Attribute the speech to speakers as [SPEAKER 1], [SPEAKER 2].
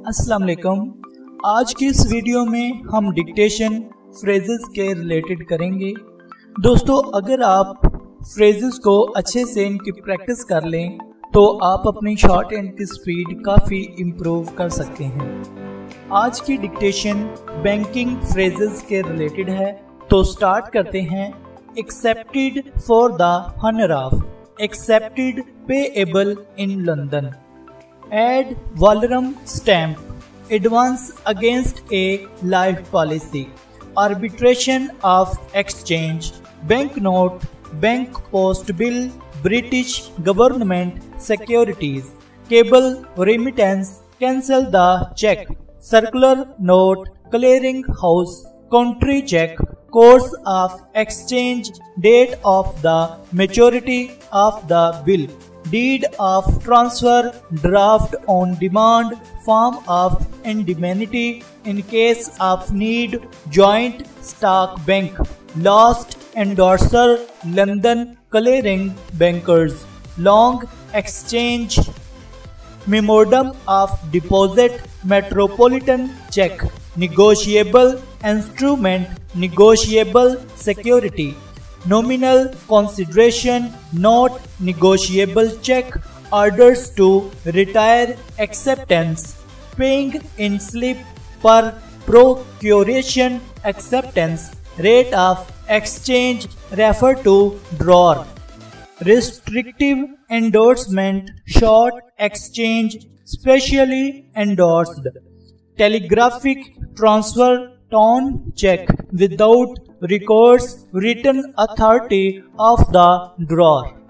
[SPEAKER 1] अस्सलाम वालेकुम। आज की इस वीडियो में हम डिक्टेशन फ्रेजेस के रिलेटेड करेंगे। दोस्तों, अगर आप फ्रेजेस को अच्छे से इनकी प्रैक्टिस कर लें तो आप अपनी शॉर्ट हैंड की स्पीड काफ़ी इम्प्रूव कर सकते हैं। आज की डिक्टेशन बैंकिंग फ्रेजेस के रिलेटेड है, तो स्टार्ट करते हैं। Accepted for the honour of, accepted payable in London. Add Valorem stamp, advance against a life policy, arbitration of exchange, banknote, bank post bill, British government securities, cable remittance, cancel the check, circular note, clearing house, country check, course of exchange, date of the maturity of the bill, deed of transfer, draft on demand, form of indemnity in case of need, joint stock bank, last endorser, London clearing bankers, long exchange, memorandum of deposit, metropolitan check, negotiable instrument, negotiable security, nominal consideration, not negotiable check, orders to retire, acceptance, paying in slip per procuration, acceptance, rate of exchange, refer to drawer, restrictive endorsement, short exchange, specially endorsed, telegraphic transfer, torn check without recourse, written authority of the drawer.